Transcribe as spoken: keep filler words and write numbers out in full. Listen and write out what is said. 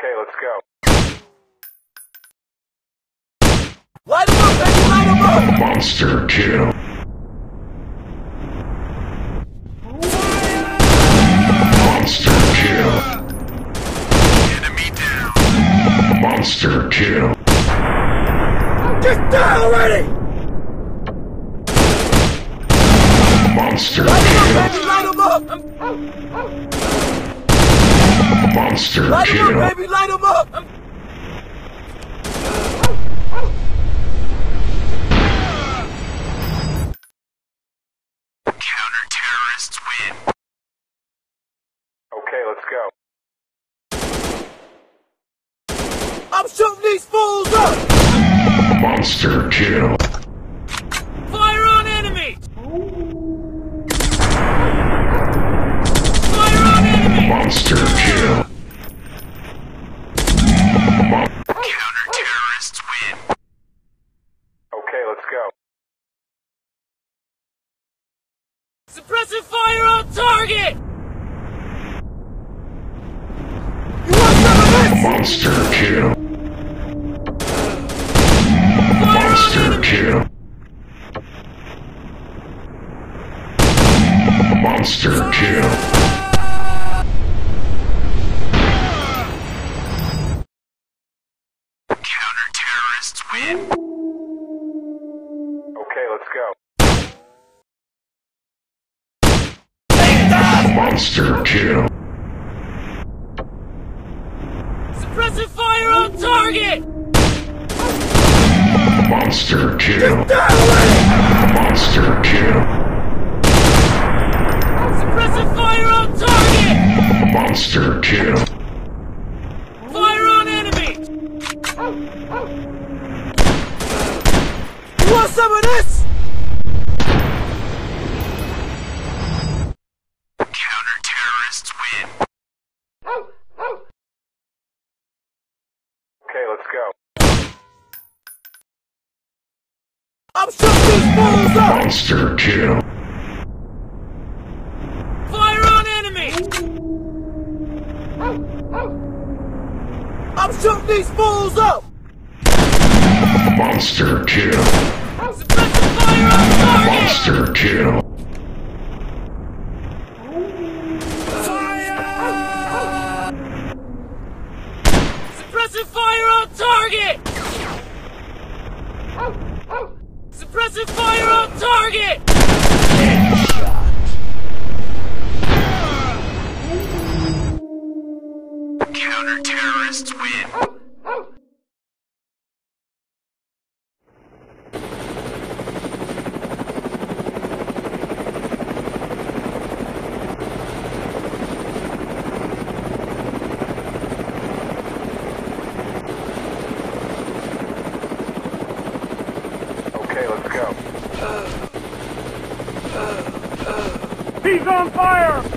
Okay, let's go. Light him up, baby! Light him up! Monster kill. Monster kill. Enemy down. Monster kill. Get down already! Monster Light him kill. up, baby! Light him up! Monster Light him kill. up, baby! Light him up! Counter-terrorists win. Okay, let's go. I'm shooting these fools up! Monster kill. Fire on enemy! Fire on enemy! Monster kill. Mon Counter-terrorists win. Okay, let's go. Suppressive fire on target! You want some of this? Monster kill. Fire on Monster enemy! kill. Monster kill. Counter-terrorists win. Okay, let's go. Monster kill. Suppressive fire on target! Monster kill. Down already! Monster kill. Suppressive fire on target! Monster kill. Fire on enemy! You want some of this? Counter-terrorists win. Okay, let's go. I'm shooting these fools up! Monster kill. Fire on enemy! I'm shooting these fools up! Monster kill. Suppressive fire on target! Monster kill. Suppressive fire on target! Suppressive fire on target! Counter-terrorists win. Okay, let's go. He's on fire!